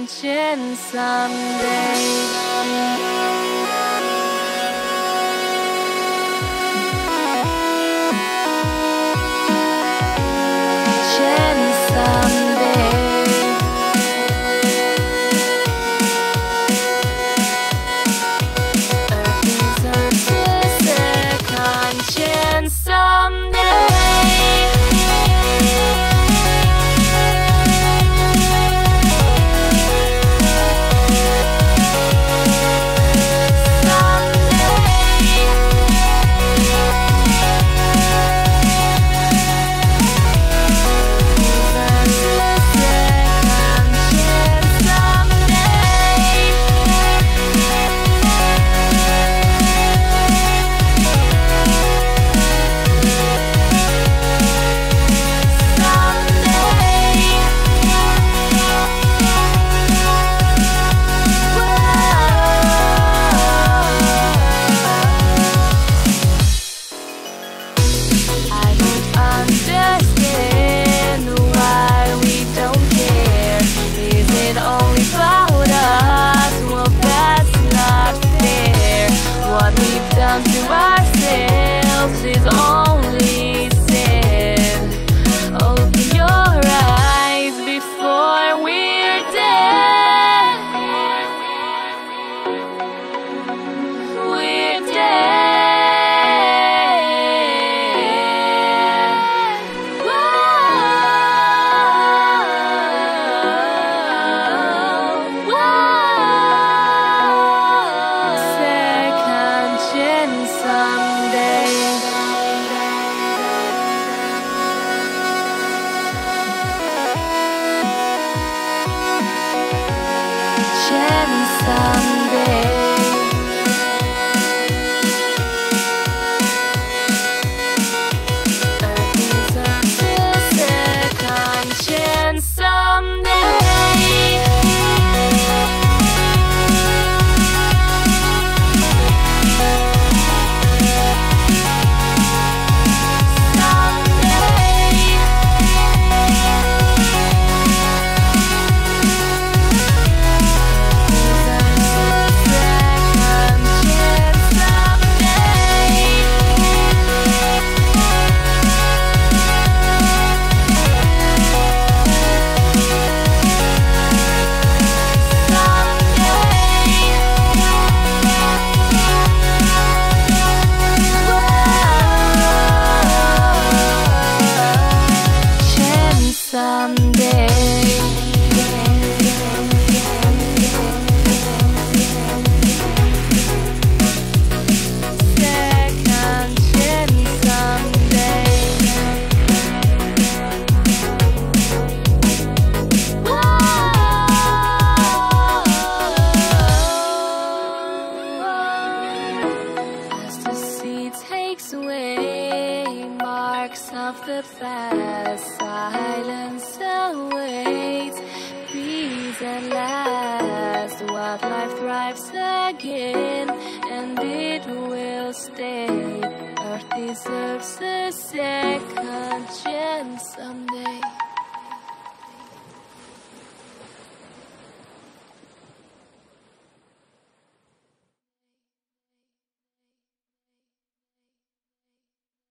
chance someday. To ourselves is only sin. Open your eyes before we're dead. We're dead. Whoa, whoa. Second chance someday. Chance someday. Earth deserves a second chance someday. Takes away marks of the past. Silence awaits peace at last. Wildlife thrives again, and it will stay. Earth deserves a second chance someday.